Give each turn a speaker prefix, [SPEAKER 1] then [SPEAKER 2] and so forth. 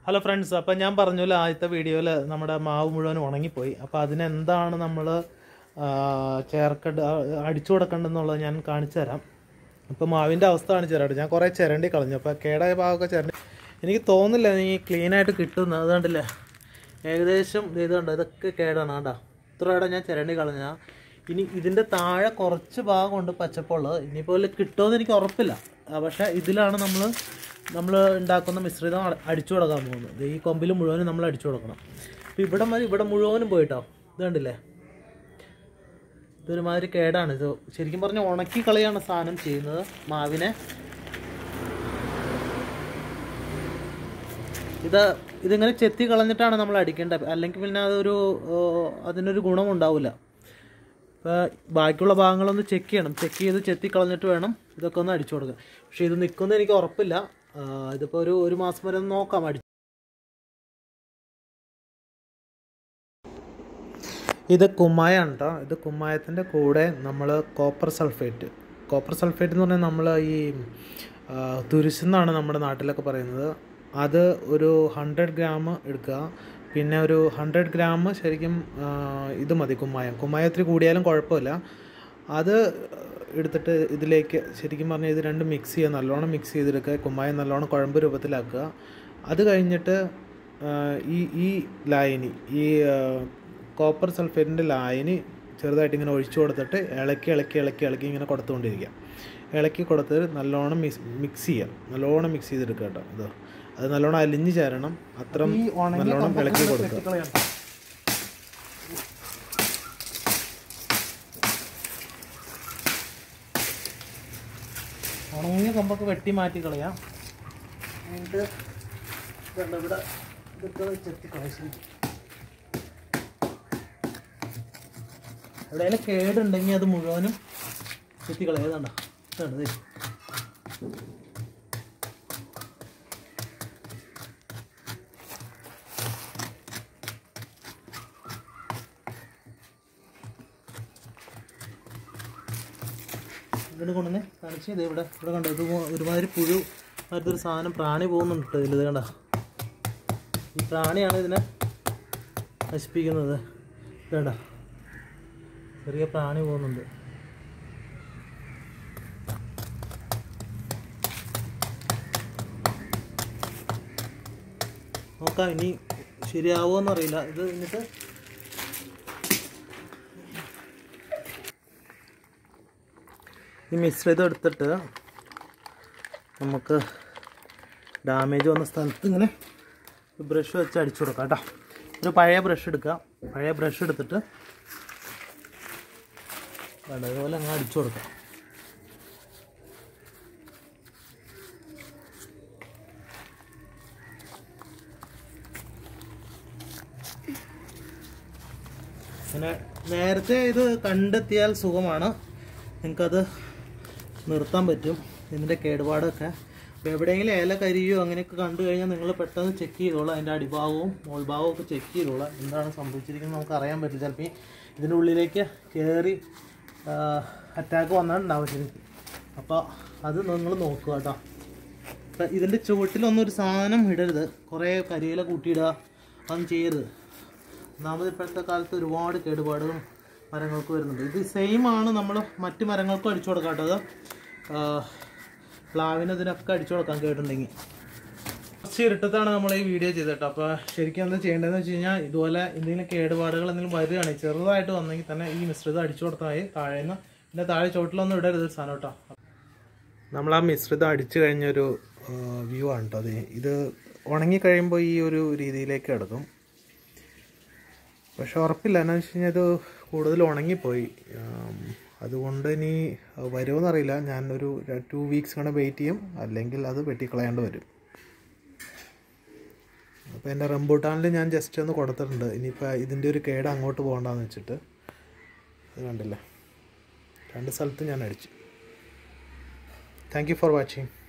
[SPEAKER 1] Hello friends, അപ്പോൾ ഞാൻ പറഞ്ഞല്ലോ ആദ്യത്തെ വീഡിയോയിൽ നമ്മുടെ മാവ് മുഴുവൻ ഉണങ്ങിപ്പോയി. അപ്പോൾ അതിനെന്താണ് നമ്മൾ അടിച്ചു കൊടുക്കേണ്ടതെന്നുള്ളത് ഞാൻ കാണിച്ചു തരാം. ഇപ്പോൾ മാവിൻ്റെ അവസ്ഥ കാണിച്ചു തരാം. ഞാൻ കുറേ ചിരണ്ടി കളഞ്ഞു. അപ്പോൾ കേടായ ഭാഗമൊക്കെ ചിരണ്ടി എനിക്ക് തോന്നുന്നില്ല നീ ക്ലീനായിട്ട് കിട്ടുമെന്ന്. അത് കണ്ടില്ലേ, ഏകദേശം ഇത് കണ്ടോ, ഇതൊക്കെ കേടാണ്. കേട്ടോ, ഇത്ര ഇടം ഞാൻ ചിരണ്ടി കളഞ്ഞാൽ. ഇനി ഇതിൻ്റെ താഴെ കുറച്ച് ഭാഗമുണ്ട് പച്ചപ്പുള്ളത്. ഇനിയിപ്പോൾ കിട്ടുമെന്ന് എനിക്ക് ഉറപ്പില്ല. പക്ഷേ ഇതിലാണ് നമ്മൾ ഉണ്ടാക്കുന്ന മിശ്രിതം അടിച്ചു കൊടുക്കാൻ പോകുന്നത്. ഈ കൊമ്പിൽ മുഴുവനും നമ്മൾ അടിച്ചു കൊടുക്കണം. അപ്പോൾ ഇവിടെ മുഴുവനും പോയിട്ടോ. ഇത് കണ്ടില്ലേ, ഇതൊരുമാതിരി കേടാണ്. ഇത് ശരിക്കും പറഞ്ഞാൽ ഉണക്കി കളയാണ് സാധനം ചെയ്യുന്നത് മാവിനെ. ഇതിങ്ങനെ ചെത്തി കളഞ്ഞിട്ടാണ് നമ്മൾ അടിക്കേണ്ടത്. അല്ലെങ്കിൽ പിന്നെ അതിനൊരു ഗുണമുണ്ടാവില്ല. ഇപ്പോൾ ബാക്കിയുള്ള ഭാഗങ്ങളൊന്ന് ചെക്ക് ചെയ്യണം. ചെക്ക് ചെയ്ത് ചെത്തി കളഞ്ഞിട്ട് വേണം ഇതൊക്കെ ഒന്ന് അടിച്ചു കൊടുക്കാൻ. പക്ഷേ ഇത് നിൽക്കുന്നത് എനിക്ക് ഉറപ്പില്ല. ഇതിപ്പോൾ ഒരു മാസം വരെ ഒന്ന് നോക്കാം. ഇത് കുമ്മായാണ് കേട്ടോ. ഇത് കുമ്മായത്തിൻ്റെ കൂടെ നമ്മൾ കോപ്പർ സൾഫേറ്റ് എന്ന് പറഞ്ഞാൽ നമ്മൾ ഈ തുരിശെന്നാണ് നമ്മുടെ നാട്ടിലൊക്കെ പറയുന്നത്. അത് ഒരു 100 ഗ്രാം എടുക്കുക. പിന്നെ ഒരു 100 ഗ്രാം ശരിക്കും ഇത് മതി കുമ്മായത്തിൽ കൂടിയാലും കുഴപ്പമില്ല. അത് എടുത്തിട്ട് ഇതിലേക്ക് ശരിക്കും പറഞ്ഞാൽ ഇത് രണ്ടും മിക്സ് ചെയ്യുക, നല്ലോണം മിക്സ് ചെയ്തെടുക്കുക. കുമ്മായം നല്ലോണം കുഴമ്പ് രൂപത്തിലാക്കുക. അത് കഴിഞ്ഞിട്ട് ഈ ലായനി, ഈ കോപ്പർ സൾഫേറ്റിൻ്റെ ലായനി ചെറുതായിട്ട് ഇങ്ങനെ ഒഴിച്ചു കൊടുത്തിട്ട് ഇളക്കി ഇങ്ങനെ കൊടുത്തുകൊണ്ടിരിക്കുക. ഇളക്കി കൊടുത്തിട്ട് നല്ലോണം മിക്സ് ചെയ്യുക. നല്ലോണം മിക്സ് ചെയ്തെടുക്കുക കേട്ടോ. അത് നല്ലോണം അലിഞ്ഞ് ചേരണം. അത്ര നല്ലോണം ഇളക്കി കൊടുക്കുക. ഉണങ്ങിയ കൊമ്പൊക്കെ വെട്ടി മാറ്റി കളയാം. എന്നിട്ട് ഇവിടെ ഇതൊക്കെ ചെത്തി കളയും. എവിടെയെങ്കിലും കേടുണ്ടെങ്കിൽ അത് മുഴുവനും ചെത്തി കളയാതുണ്ടോ. ഇതാണ് ഇതിന് കൊണ്ടുവന്ന് കാണിച്ച്. ഇത് ഇവിടെ കണ്ടോ, ഇത് ഒരുമാതിരി പുഴു അടുത്തൊരു സാധനം പ്രാണി പോകുന്നുണ്ട് ഇതിൽ. ഇത് കണ്ടോ, ഈ പ്രാണിയാണ് ഇതിനെ നശിപ്പിക്കുന്നത്. വേണ്ട, ചെറിയ പ്രാണി പോകുന്നുണ്ട്. നോക്കാം ഇനി ശരിയാവുമോ അറിയില്ല. ഇത് എന്നിട്ട് ഈ മിശ്രിതം എടുത്തിട്ട് നമുക്ക് ഡാമേജ് വന്ന സ്ഥലത്ത് ഇങ്ങനെ ബ്രഷ് വെച്ച് അടിച്ചു കൊടുക്കാം കേട്ടോ. ഒരു പഴയ ബ്രഷ് എടുക്കുക. പഴയ ബ്രഷ് എടുത്തിട്ട് അതുപോലെ അങ്ങനെ അടിച്ചു കൊടുക്കാം. അങ്ങനെ നേരത്തെ ഇത് കണ്ടെത്തിയാൽ സുഖമാണ്. നിങ്ങൾക്കത് നിർത്താൻ പറ്റും, ഇതിൻ്റെ കേടുപാടൊക്കെ. അപ്പോൾ എവിടെയെങ്കിലും ഇല കരിയോ അങ്ങനെയൊക്കെ കണ്ടു കഴിഞ്ഞാൽ നിങ്ങൾ പെട്ടെന്ന് ചെക്ക് ചെയ്തോളാം. അതിൻ്റെ അടിഭാഗവും മോൾഭാഗവും ഒക്കെ ചെക്ക് ചെയ്തോളാം. എന്താണ് സംഭവിച്ചിരിക്കുന്നത് നമുക്ക് അറിയാൻ പറ്റും. ചിലപ്പോൾ ഇതിൻ്റെ ഉള്ളിലേക്ക് കയറി അറ്റാക്ക് വന്നിട്ടുണ്ടാവും ശരിക്കും. അപ്പോൾ അത് നിങ്ങൾ നോക്കുക കേട്ടോ. അപ്പം ഇതിൻ്റെ ചുവട്ടിലൊന്നും ഒരു സാധനം ഇടരുത്. കുറേ കരിയില കൂട്ടിയിടുക, അതൊന്നും ചെയ്യരുത്. ഒന്നാമത് ഇപ്പോഴത്തെ കാലത്ത് ഒരുപാട് കേടുപാടും മരങ്ങൾക്ക് വരുന്നുണ്ട്. ഇത് സെയിം ആണ് നമ്മൾ മറ്റ് മരങ്ങൾക്കും അടിച്ചു കൊടുക്കാം കേട്ടോ. അത് പ്ലാവിന് ഇതിനൊക്കെ അടിച്ചു കൊടുക്കാൻ കേട്ടിട്ടുണ്ടെങ്കിൽ. കുറച്ച് ഇരുട്ടത്താണ് നമ്മൾ ഈ വീഡിയോ ചെയ്തത് കേട്ടോ. അപ്പോൾ ശരിക്കും എന്താ ചെയ്യേണ്ടതെന്ന് വെച്ച് കഴിഞ്ഞാൽ, ഇതുപോലെ എന്തെങ്കിലും കേടുപാടുകൾ എന്തെങ്കിലും വരികയാണെങ്കിൽ ചെറുതായിട്ട് വന്നെങ്കിൽ തന്നെ ഈ മിശ്രിതം അടിച്ചു കൊടുത്താൽ താഴേന്ന് പിന്നെ താഴെ ചോട്ടിലൊന്നും ഇടരുത് സാധനം കേട്ടോ. നമ്മൾ ആ മിശ്രിതം അടിച്ചു കഴിഞ്ഞൊരു വ്യൂ ആണ് കേട്ടോ അത്. ഇത് ഉണങ്ങിക്കഴിയുമ്പോൾ ഈ ഒരു രീതിയിലേക്ക് കിടക്കും. പക്ഷെ ഉറപ്പില്ല, എന്നാന്ന് വെച്ച് കഴിഞ്ഞാൽ ഇത് കൂടുതൽ ഉണങ്ങിപ്പോയി. അതുകൊണ്ട് ഇനി വരുമോയെന്നറിയില്ല. ഞാനൊരു 2 വീക്സ് കൊണ്ട് വെയിറ്റ് ചെയ്യും, അല്ലെങ്കിൽ അത് വെട്ടിക്കളയേണ്ടി വരും. അപ്പോൾ എൻ്റെ റംബൂട്ടാനിൽ ഞാൻ ജസ്റ്റ് ഒന്ന് കൊടുത്തിട്ടുണ്ട്. ഇനിയിപ്പോൾ ഇതിൻ്റെ ഒരു കേട് അങ്ങോട്ട് പോകണ്ടെന്ന് വെച്ചിട്ട്. അത് കണ്ടില്ല, 2 സ്ഥലത്ത് ഞാൻ അടിച്ചു. Thank you for watching.